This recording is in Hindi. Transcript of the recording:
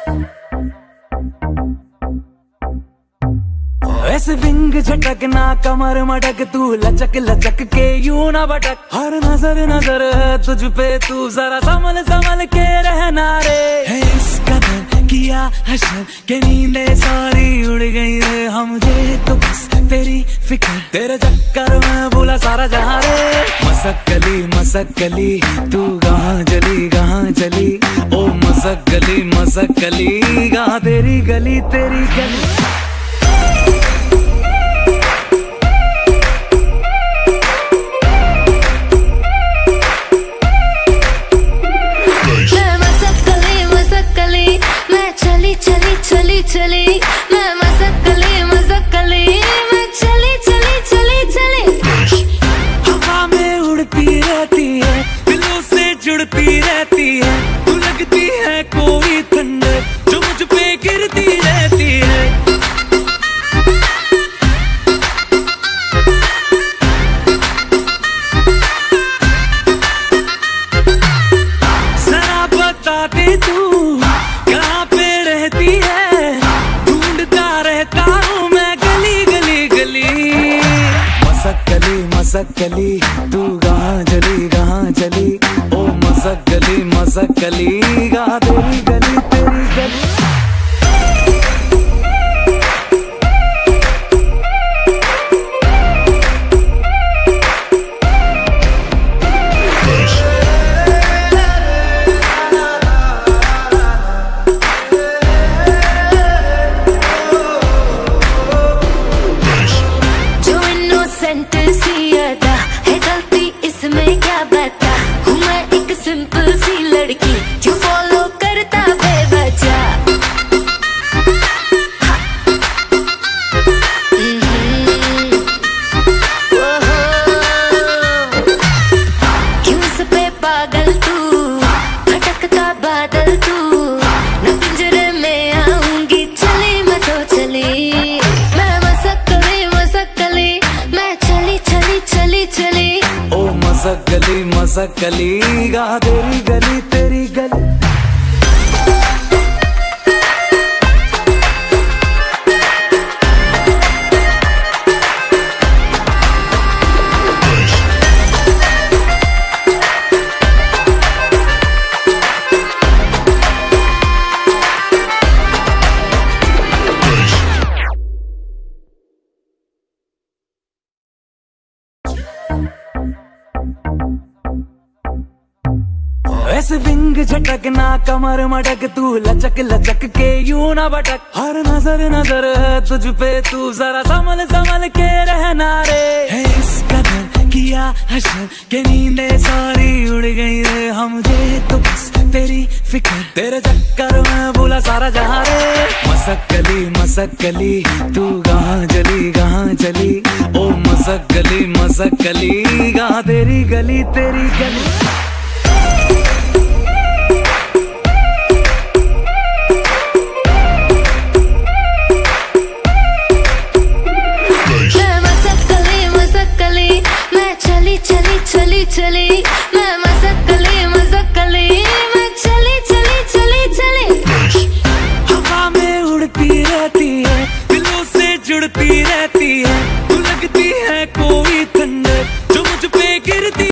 ऐसे विंग झटकना कमर मटक तू लचक लचक के यूं ना भटक। हर नजर नजर है तुझ पे तू जरा संभल संभल के रहना रे। है इस कदर किया हशर के नींदे सारी उड़ गई रे। हम ये तो बस तेरी फिक्र तेरे चक्कर में भूला सारा जहां रे। मसक्कली तू कहाँ चली ओ मसक्कली कहाँ तेरी गली चली मैं मसक्कली मैं चली हवा में उड़ती रहती है दिलों से जुड़ती रहती है। तू लगती है कोई ठंडे जो मुझ पे गिरती रहती है। जरा बता दे तू कहाँ पे रहती है। मसक्कली तू कहाँ चली ओ मसक्कली कहाँ तेरी गली जो इनोसेंट सी अदा है गलती इसमें क्या बता। हूँ मैं एक सिंपल सी लड़की जो फॉलो करता बेवजह। क्यों इस पे पागल तू भटकता बादल तू। न पिंजरे में आऊंगी चली मैं तो चली। मैं मसक्कली मैं चली ओ मसक्कली कहाँ तेरी गली ऐसे विंग झटकना कमर मटक तू लचक लचक के यूं ना भटक। हर नजर नजर है तुझ पे तू जरा संभल संभल के रहना रे। है इस कदर किया हशर के नींदे सारी उड़ गई रे। हम ये तो बस तेरी फिक्र तेरे चक्कर में भूला सारा जहां रे। मसक्कली तू कहाँ चली ओ मसक्कली कहाँ तेरी गली मैं चली मैं मसक्कली मैं चली हवा में उड़ती रहती है दिलों से जुड़ती रहती है।